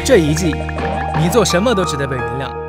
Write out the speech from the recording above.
这一季，你做什么都值得被原谅。